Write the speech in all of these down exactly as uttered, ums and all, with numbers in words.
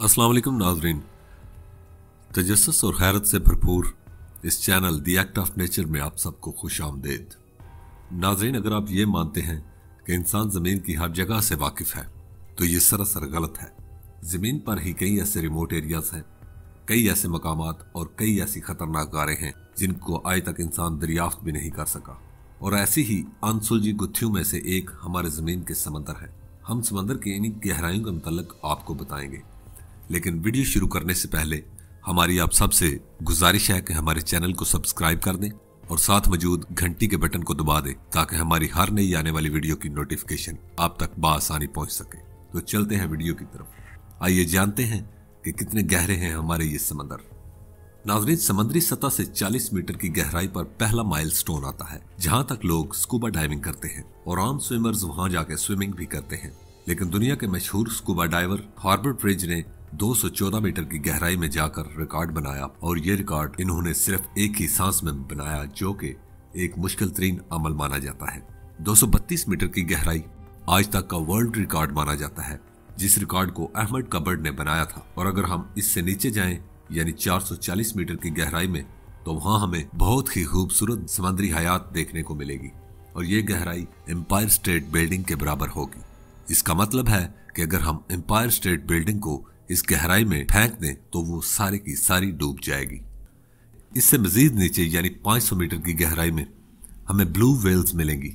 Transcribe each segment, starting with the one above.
अस्सलाम वालेकुम नाजरीन, तजस्सुस और खैरत से भरपूर इस channel the act of nature में आप सबको खुश आमदेद। नाजरीन, अगर आप ये मानते हैं कि इंसान ज़मीन की हर जगह से वाकिफ़ है तो ये सरासर गलत है। ज़मीन पर ही कई ऐसे रिमोट एरियाज हैं, कई ऐसे मकामात और कई ऐसी खतरनाक गारें हैं जिनको आज तक इंसान दरियाफ्त भी नहीं कर सका। और ऐसी ही अनसुलझी गुत्थियों में से एक हमारे ज़मीन के समंदर है। हम समंदर की इन्हीं गहराइयों के मुतल्लिक आपको बताएंगे, लेकिन वीडियो शुरू करने से पहले हमारी आप सबसे गुजारिश है कि हमारे चैनल को सब्सक्राइब कर दें और साथ मौजूद घंटी के बटन को दबा दें ताकि हमारी हर नई आने वाली वीडियो की नोटिफिकेशन आप तक बआसानी पहुंच सके। तो चलते हैं वीडियो की तरफ। आइए जानते हैं कि कितने गहरे हैं हमारे ये समंदर। नाज़रीन, समुद्री सतह से चालीस मीटर की गहराई पर पहला माइलस्टोन आता है जहां तक लोग स्कूबा डाइविंग करते हैं और आम स्विमर्स वहां जाके स्विमिंग भी करते हैं। लेकिन दुनिया के मशहूर स्कूबा डाइवर हार्बर ब्रिज ने दो सौ चौदह मीटर की गहराई में जाकर रिकॉर्ड बनाया और ये रिकॉर्ड इन्होंने सिर्फ एक ही सांस में बनाया, जो कि एक मुश्किल तरीन अमल माना जाता है। दो सौ बत्तीस मीटर की गहराई आज तक का वर्ल्ड रिकॉर्ड माना जाता है, जिस रिकॉर्ड को अहमद कबर्ड ने बनाया था। और अगर हम इससे नीचे जाएं यानी चार सौ चालीस मीटर की गहराई में, तो वहां हमें बहुत ही खूबसूरत समुद्री हयात देखने को मिलेगी और ये गहराई एम्पायर स्टेट बिल्डिंग के बराबर होगी। इसका मतलब है कि अगर हम एम्पायर स्टेट बिल्डिंग को इस गहराई में फेंक दें तो वो सारी की सारी डूब जाएगी। इससे मजीद नीचे यानी पाँच सौ मीटर की गहराई में हमें ब्लू व्हेल्स मिलेंगी।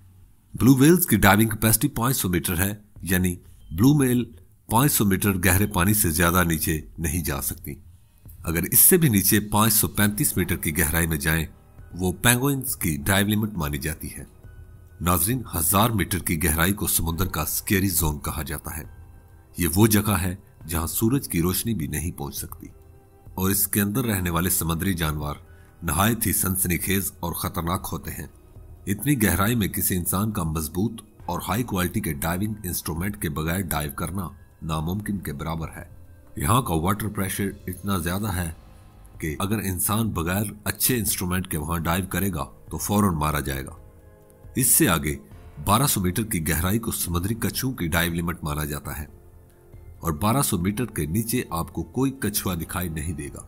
ब्लू व्हेल्स की डाइविंग कैपेसिटी पाँच सौ मीटर है, यानी ब्लू व्हेल पाँच सौ मीटर गहरे पानी से ज्यादा नीचे नहीं जा सकती। अगर इससे भी नीचे पाँच सौ पैंतीस मीटर की गहराई में जाएं, वो पेंगुइन्स की डाइव लिमिट मानी जाती है। नाजरीन, हजार मीटर की गहराई को समुद्र का स्केरी जोन कहा जाता है। ये वो जगह है जहां सूरज की रोशनी भी नहीं पहुंच सकती और इसके अंदर रहने वाले समुद्री जानवर नहायत ही सनसनीखेज और खतरनाक होते हैं। इतनी गहराई में किसी इंसान का मजबूत और हाई क्वालिटी के डाइविंग इंस्ट्रूमेंट के बगैर डाइव करना नामुमकिन के बराबर है। यहाँ का वाटर प्रेशर इतना ज्यादा है कि अगर इंसान बगैर अच्छे इंस्ट्रूमेंट के वहां डाइव करेगा तो फौरन मारा जाएगा। इससे आगे बारह सौ मीटर की गहराई को समुद्री कछुओं की डाइव लिमिट माना जाता है और बारह सौ मीटर के नीचे आपको कोई कछुआ दिखाई नहीं देगा।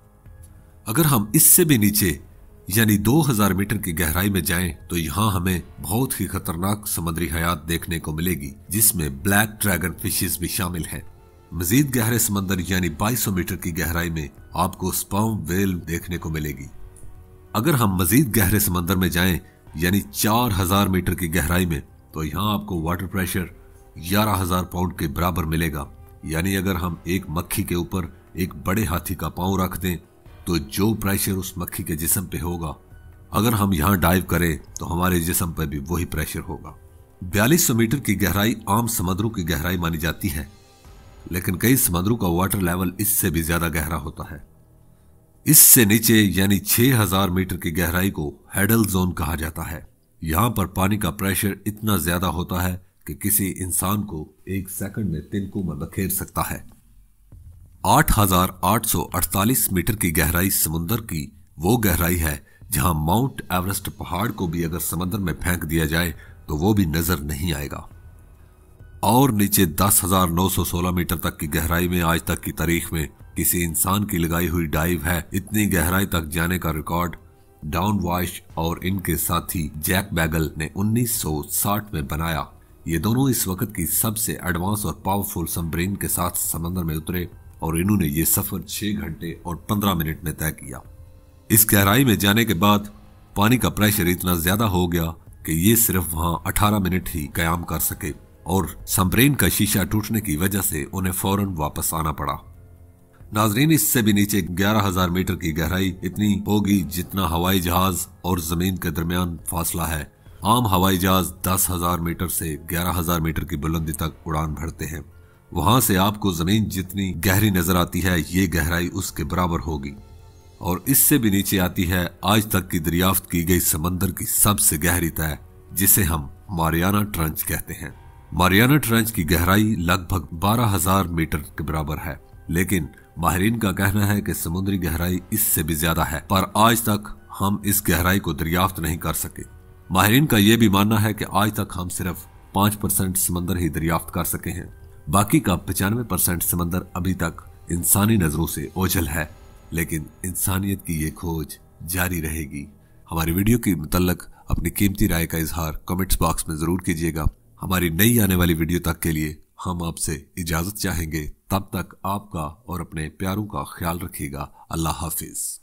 अगर हम इससे भी नीचे यानी दो हज़ार मीटर की गहराई में जाएं तो यहाँ हमें बहुत ही खतरनाक समुद्री हयात देखने को मिलेगी, जिसमें ब्लैक ड्रैगन फिशेस भी शामिल हैं। मजीद गहरे समंदर यानी बाईस सौ मीटर की गहराई में आपको स्पर्म व्हेल देखने को मिलेगी। अगर हम मजीद गहरे समंदर में जाएं यानी चार हज़ार मीटर की गहराई में, तो यहाँ आपको वाटर प्रेशर ग्यारह हज़ार पाउंड के बराबर मिलेगा। यानी अगर हम एक मक्खी के ऊपर एक बड़े हाथी का पांव रख दें तो जो प्रेशर उस मक्खी के जिस्म पे होगा, अगर हम यहाँ डाइव करें तो हमारे जिस्म पे भी वही प्रेशर होगा। बयालीस सौ मीटर की गहराई आम समुद्रों की गहराई मानी जाती है, लेकिन कई समुद्रों का वाटर लेवल इससे भी ज्यादा गहरा होता है। इससे नीचे यानी छह हज़ार मीटर की गहराई को हेडल जोन कहा जाता है। यहाँ पर पानी का प्रेशर इतना ज्यादा होता है कि किसी इंसान को एक सेकंड में तिनकों में बखेर सकता है। आठ हज़ार आठ सौ अड़तालीस मीटर की गहराई समुद्र की वो गहराई है जहां माउंट एवरेस्ट पहाड़ को भी अगर समंदर में फेंक दिया जाए तो वो भी नजर नहीं आएगा। और नीचे दस हज़ार नौ सौ सोलह मीटर तक की गहराई में आज तक की तारीख में किसी इंसान की लगाई हुई डाइव है। इतनी गहराई तक जाने का रिकॉर्ड डाउन वॉश और इनके साथी जैक बैगल ने उन्नीस सौ साठ में बनाया। ये दोनों इस वक्त की सबसे एडवांस और पावरफुल सबमरीन के साथ समंदर में उतरे और इन्होंने ये सफर छह घंटे और पंद्रह मिनट में तय किया। इस गहराई में जाने के बाद पानी का प्रेशर इतना ज्यादा हो गया कि ये सिर्फ वहां अठारह मिनट ही कायम कर सके और सबमरीन का शीशा टूटने की वजह से उन्हें फौरन वापस आना पड़ा। नाजरीन, इससे भी नीचे ग्यारह हज़ार मीटर की गहराई इतनी होगी जितना हवाई जहाज और जमीन के दरमियान फासला है। आम हवाई जहाज दस हज़ार मीटर से ग्यारह हज़ार मीटर की बुलंदी तक उड़ान भरते हैं। वहां से आपको जमीन जितनी गहरी नजर आती है ये गहराई उसके बराबर होगी। और इससे भी नीचे आती है आज तक की दरियाफ्त की गई समंदर की सबसे गहरी तह, जिसे हम मारियाना ट्रंच कहते हैं। मारियाना ट्रंच की गहराई लगभग बारह हज़ार मीटर के बराबर है, लेकिन माहिरीन का कहना है कि समुद्री गहराई इससे भी ज्यादा है, पर आज तक हम इस गहराई को दरियाफ्त नहीं कर सके। माहिरीन का यह भी मानना है कि आज तक हम सिर्फ पाँच परसेंट समंदर ही दरियाफ्त कर सके हैं। बाकी का पचानवे परसेंट समंदर अभी तक इंसानी नजरों से ओझल है, लेकिन इंसानियत की ये खोज जारी रहेगी। हमारी वीडियो के मुतल्लक अपनी कीमती राय का इजहार कमेंट्स बॉक्स में जरूर कीजिएगा। हमारी नई आने वाली वीडियो तक के लिए हम आपसे इजाजत चाहेंगे। तब तक आपका और अपने प्यारों का ख्याल रखिएगा। अल्लाह हाफिज।